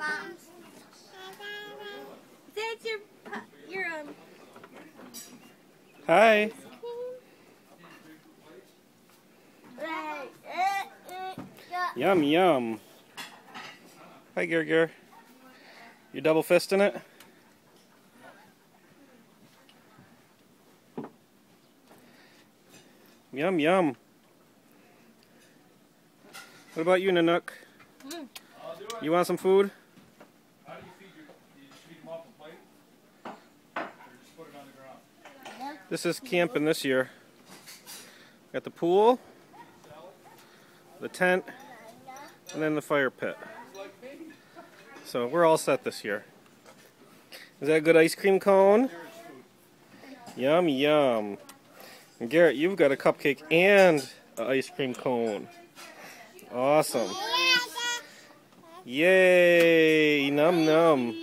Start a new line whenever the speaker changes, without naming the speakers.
That's your
Hi. Yum, yum. Hi, Garrett. You double fisting it? Yum, yum. What about you, Nanook? You want some food?
How do you feed your? Do you just feed them off a plate? Or just put it on the ground?
This is camping this year. Got the pool, the tent, and then the fire pit. So we're all set this year. Is that a good ice cream cone? Yum, yum. And Garrett, you've got a cupcake and an ice cream cone. Awesome. Yay! Num num.